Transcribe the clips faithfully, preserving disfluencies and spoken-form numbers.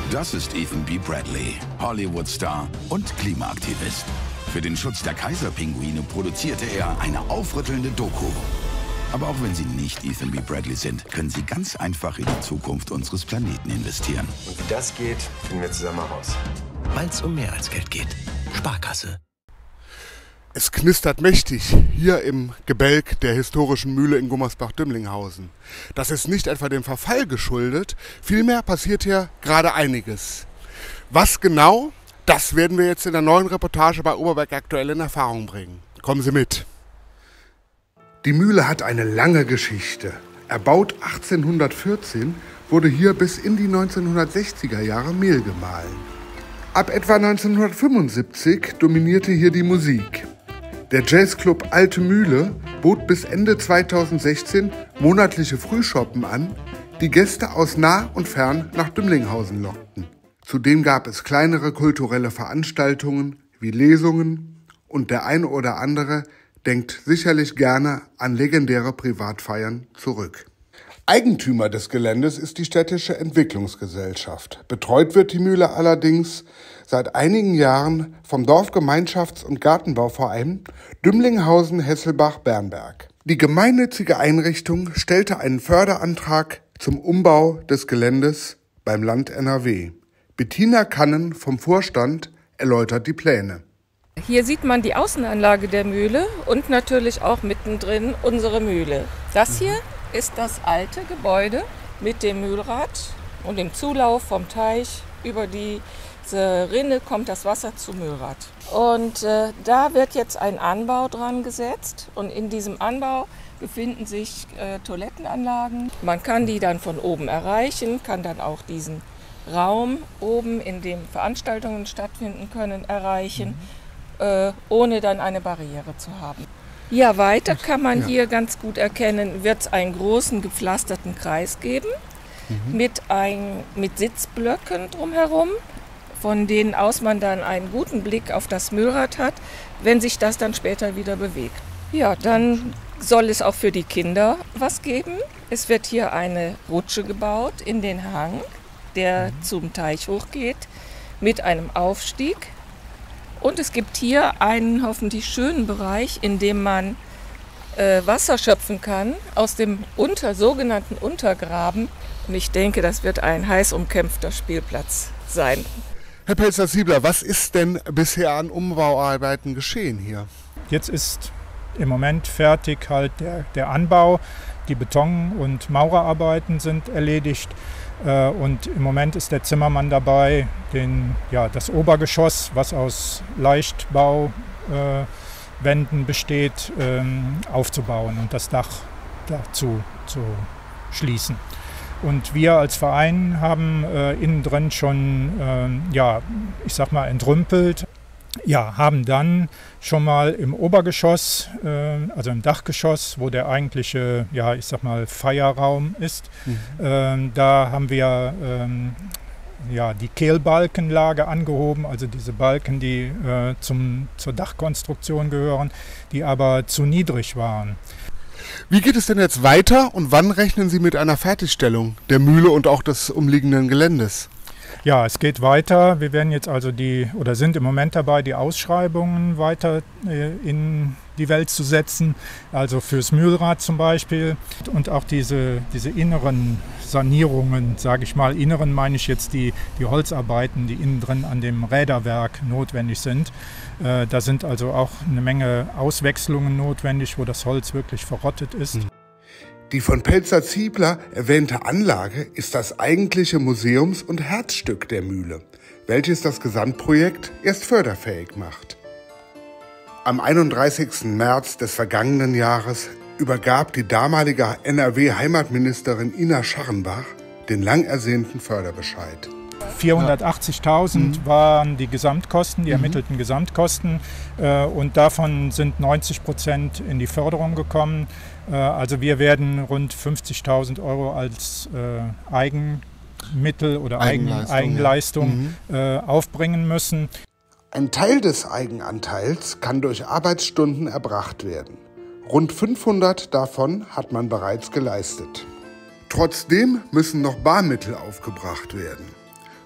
Das ist Ethan B. Bradley, Hollywood-Star und Klimaaktivist. Für den Schutz der Kaiserpinguine produzierte er eine aufrüttelnde Doku. Aber auch wenn Sie nicht Ethan B. Bradley sind, können Sie ganz einfach in die Zukunft unseres Planeten investieren. Und wie das geht, finden wir zusammen heraus. Weil es um mehr als Geld geht. Sparkasse. Es knistert mächtig hier im Gebälk der historischen Mühle in Gummersbach-Dümlinghausen. Das ist nicht etwa dem Verfall geschuldet, vielmehr passiert hier gerade einiges. Was genau, das werden wir jetzt in der neuen Reportage bei Oberberg aktuell in Erfahrung bringen. Kommen Sie mit. Die Mühle hat eine lange Geschichte. Erbaut achtzehnhundertvierzehn wurde hier bis in die neunzehnhundertsechziger Jahre Mehl gemahlen. Ab etwa neunzehnhundertfünfundsiebzig dominierte hier die Musik. Der Jazzclub Alte Mühle bot bis Ende zweitausendsechzehn monatliche Frühschoppen an, die Gäste aus nah und fern nach Dümlinghausen lockten. Zudem gab es kleinere kulturelle Veranstaltungen wie Lesungen und der eine oder andere denkt sicherlich gerne an legendäre Privatfeiern zurück. Eigentümer des Geländes ist die Städtische Entwicklungsgesellschaft. Betreut wird die Mühle allerdings seit einigen Jahren vom Dorfgemeinschafts- und Gartenbauverein Dümlinghausen-Hesselbach-Bernberg. Die gemeinnützige Einrichtung stellte einen Förderantrag zum Umbau des Geländes beim Land N R W. Bettina Kannen vom Vorstand erläutert die Pläne. Hier sieht man die Außenanlage der Mühle und natürlich auch mittendrin unsere Mühle. Das hier ist das alte Gebäude mit dem Mühlrad und dem Zulauf vom Teich. Über diese Rinne kommt das Wasser zum Mühlrad. Und äh, da wird jetzt ein Anbau dran gesetzt und in diesem Anbau befinden sich äh, Toilettenanlagen. Man kann die dann von oben erreichen, kann dann auch diesen Raum oben, in dem Veranstaltungen stattfinden können, erreichen, mhm. äh, ohne dann eine Barriere zu haben. Ja, weiter kann man ja. hier ganz gut erkennen, wird es einen großen gepflasterten Kreis geben, mhm. mit, ein, mit Sitzblöcken drumherum, von denen aus man dann einen guten Blick auf das Mühlrad hat, wenn sich das dann später wieder bewegt. Ja, dann soll es auch für die Kinder was geben. Es wird hier eine Rutsche gebaut in den Hang, der mhm. zum Teich hochgeht, mit einem Aufstieg. Und es gibt hier einen hoffentlich schönen Bereich, in dem man äh, Wasser schöpfen kann aus dem unter, sogenannten Untergraben. Und ich denke, das wird ein heiß umkämpfter Spielplatz sein. Herr Pelzer-Siebler, was ist denn bisher an Umbauarbeiten geschehen hier? Jetzt ist im Moment fertig halt der, der Anbau. Die Beton- und Maurerarbeiten sind erledigt. Und im Moment ist der Zimmermann dabei, den, ja, das Obergeschoss, was aus Leichtbauwänden äh, besteht, ähm, aufzubauen und das Dach dazu zu schließen. Und wir als Verein haben äh, innen drin schon, äh, ja, ich sag mal, entrümpelt. Ja, haben dann schon mal im Obergeschoss, äh, also im Dachgeschoss, wo der eigentliche, ja, ich sag mal, Feierraum ist, mhm. äh, da haben wir ähm, ja, die Kehlbalkenlage angehoben, also diese Balken, die äh, zum, zur Dachkonstruktion gehören, die aber zu niedrig waren. Wie geht es denn jetzt weiter und wann rechnen Sie mit einer Fertigstellung der Mühle und auch des umliegenden Geländes? Ja, es geht weiter. Wir werden jetzt also die oder sind im Moment dabei, die Ausschreibungen weiter äh, in die Welt zu setzen. Also fürs Mühlrad zum Beispiel. Und auch diese, diese inneren Sanierungen, sage ich mal, inneren meine ich jetzt die, die Holzarbeiten, die innen drin an dem Räderwerk notwendig sind. Äh, da sind also auch eine Menge Auswechslungen notwendig, wo das Holz wirklich verrottet ist. Mhm. Die von Pelzer-Ziebler erwähnte Anlage ist das eigentliche Museums- und Herzstück der Mühle, welches das Gesamtprojekt erst förderfähig macht. Am einunddreißigsten März des vergangenen Jahres übergab die damalige N R W-Heimatministerin Ina Scharrenbach den lang ersehnten Förderbescheid. vierhundertachtzigtausend mhm. waren die Gesamtkosten, die mhm. ermittelten Gesamtkosten, äh, und davon sind neunzig Prozent in die Förderung gekommen. Äh, also wir werden rund fünfzigtausend Euro als äh, Eigenmittel oder Eigenleistung, Eigenleistung ja. äh, aufbringen müssen. Ein Teil des Eigenanteils kann durch Arbeitsstunden erbracht werden. Rund fünfhundert davon hat man bereits geleistet. Trotzdem müssen noch Barmittel aufgebracht werden.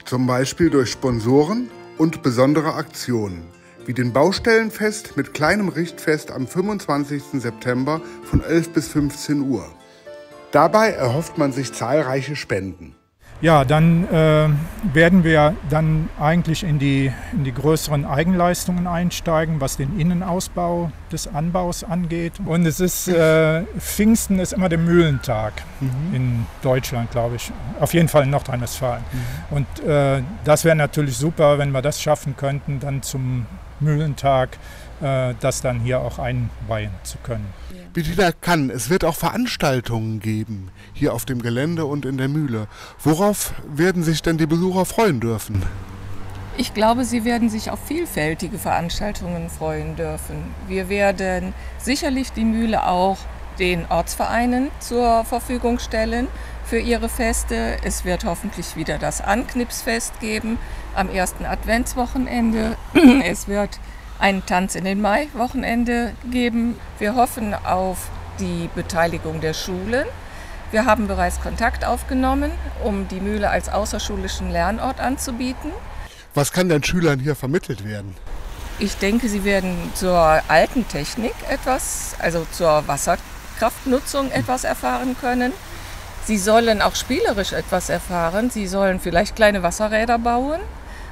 Zum Beispiel durch Sponsoren und besondere Aktionen, wie den Baustellenfest mit kleinem Richtfest am fünfundzwanzigsten September von elf bis fünfzehn Uhr. Dabei erhofft man sich zahlreiche Spenden. Ja, dann äh, werden wir dann eigentlich in die, in die größeren Eigenleistungen einsteigen, was den Innenausbau des Anbaus angeht. Und es ist, äh, Pfingsten ist immer der Mühlentag mhm. in Deutschland, glaube ich. Auf jeden Fall in Nordrhein-Westfalen. Mhm. Und äh, das wäre natürlich super, wenn wir das schaffen könnten, dann zum Mühlentag äh, das dann hier auch einweihen zu können. Bettina Kann, es wird auch Veranstaltungen geben, hier auf dem Gelände und in der Mühle. Worauf werden sich denn die Besucher freuen dürfen? Ich glaube, sie werden sich auf vielfältige Veranstaltungen freuen dürfen. Wir werden sicherlich die Mühle auch den Ortsvereinen zur Verfügung stellen für ihre Feste. Es wird hoffentlich wieder das Anknipsfest geben am ersten Adventswochenende. Es wird einen Tanz in den Mai-Wochenende geben. Wir hoffen auf die Beteiligung der Schulen. Wir haben bereits Kontakt aufgenommen, um die Mühle als außerschulischen Lernort anzubieten. Was kann den Schülern hier vermittelt werden? Ich denke, sie werden zur alten Technik etwas, also zur Wasserkraftnutzung etwas erfahren können. Sie sollen auch spielerisch etwas erfahren. Sie sollen vielleicht kleine Wasserräder bauen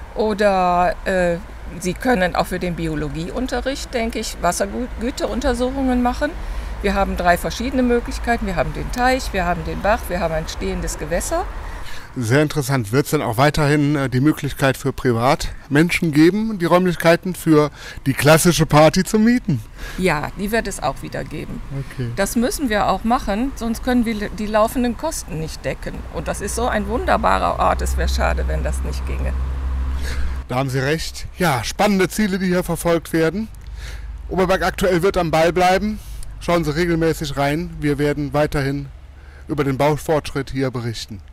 oder äh, Sie können auch für den Biologieunterricht, denke ich, Wassergüteuntersuchungen machen. Wir haben drei verschiedene Möglichkeiten. Wir haben den Teich, wir haben den Bach, wir haben ein stehendes Gewässer. Sehr interessant. Wird es dann auch weiterhin die Möglichkeit für Privatmenschen geben, die Räumlichkeiten für die klassische Party zu mieten? Ja, die wird es auch wieder geben. Okay. Das müssen wir auch machen, sonst können wir die laufenden Kosten nicht decken. Und das ist so ein wunderbarer Ort. Es wäre schade, wenn das nicht ginge. Da haben Sie recht. Ja, spannende Ziele, die hier verfolgt werden. Oberberg aktuell wird am Ball bleiben. Schauen Sie regelmäßig rein. Wir werden weiterhin über den Baufortschritt hier berichten.